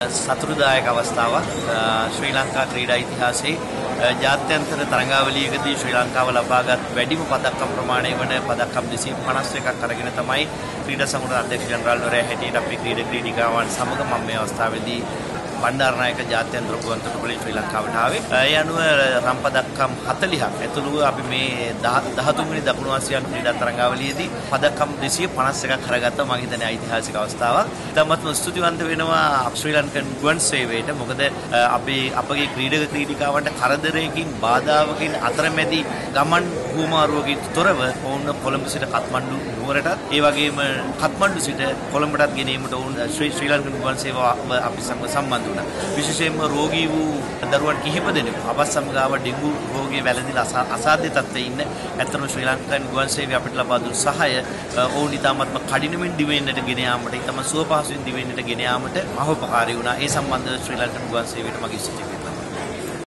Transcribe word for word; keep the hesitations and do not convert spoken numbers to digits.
සතුටුදායක අවස්ථාවක් ශ්‍රී ලංකා ක්‍රීඩා ඉතිහාසයේ ජාත්‍යන්තර තරඟාවලියකදී ශ්‍රී ලංකාව ලබාගත් වැඩිම පදක්කම් ප්‍රමාණය වන පදක්කම් දෙසිය පනස් එකක් අරගෙන තමයි ක්‍රීඩා සමුදාය අධ්‍යක්ෂ ජනරාල්වරයා හැටියට අපි ක්‍රීඩා ක්‍රීඩිකාවන් සමග මම මේ අවස්ථාවේදී බණ්ඩාරනායක ජාත්‍යන්තර ගුවන්තොටුපළේ ශ්‍රී ලංකාවට ආවේ. ඒ අනුව රම් පදක්කම් හතළිහක් ඇතුළුව අපි මේ දහතුන් වෙනි දකුණු ආසියානු ක්‍රීඩා තරඟාවලියේදී පදක්කම් දෙසිය පනස් එකක් කරගත්තා. මම හිතන්නේ ඓතිහාසික අවස්ථාවක්. ඉතාමත්ම ස්තුතිවන්ත වෙනවා ශ්‍රී ලංකන් ගුවන් සේවයට. මොකද අපි අපගේ ක්‍රීඩක ක්‍රීඩිකාවන්ට කරදරයකින් බාධාවකින් අතරමැදි ගමන් හුවමාරුවකින් තොරව ඔවුන් කොළඹ සිට කත්මණ්ඩු නුවරටත් ඒ වගේම කත්මණ්ඩු සිට කොළඹටත් ගෙනීමට ඔවුන් ශ්‍රී ශ්‍රී ලංකන් ගුවන් සේවාව අපි සමග සම්බන්ධ වුණා. විශේෂයෙන්ම රෝගී වූ දරුවන් කිහිප දෙනෙකු අපත් සමගාව ඩෙංගු රෝගයේ වැළඳිලා අසාධ්‍ය තත්ත්වයේ ඉන්න ඇත්තම ශ්‍රී ලංකන් ගුවන් සේවය අපිට ලබා දුන් සහාය ඔවුන් ඉතාමත්ම කඩිනමින් දිවෙන්නට ගෙන යාමට ඉතාම සුවපහසුවෙන් දිවෙන්නට ගෙන යාමට මහෝපකාරී වුණා. ඒ සම්බන්ධව ශ්‍රී ලංකන් ගුවන් සේවයට මගේ ස්තුතිය.